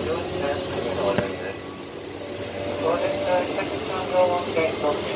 乗車ありがとうございます。当日は北口の縄文線特急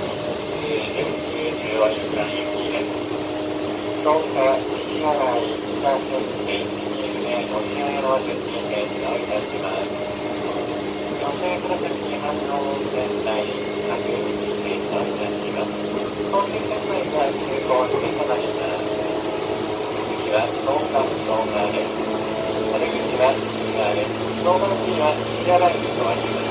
1914番行きです。10日、西新井北線で有名押上の順次停車をいたします。女性黒崎半縄文線内各駅停車いたします。東急線内が急行に停まります。次は草加です。窓口は右側です。相馬の次は西新井に停まります。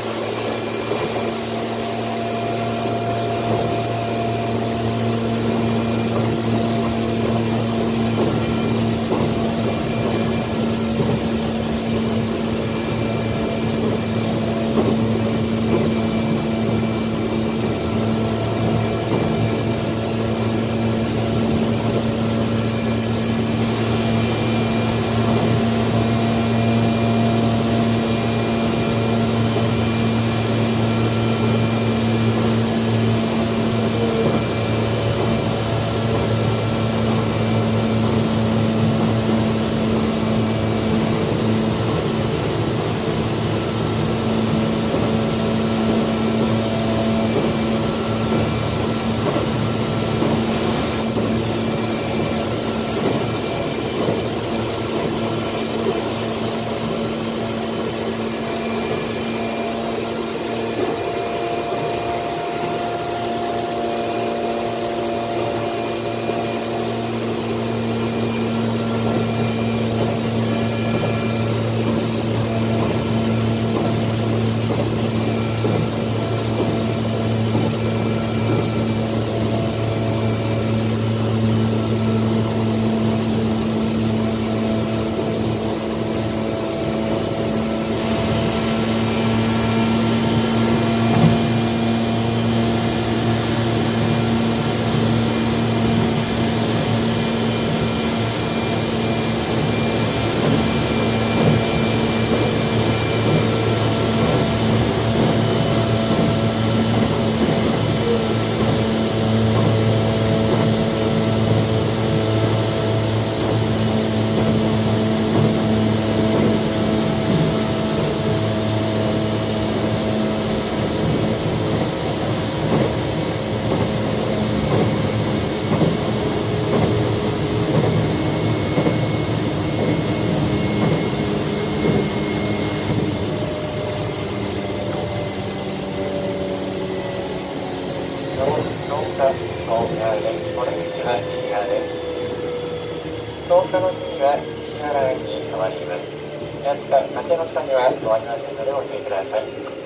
草加の次は西新井に停まります。宮近、竹の下には止まりませんのでご注意ください。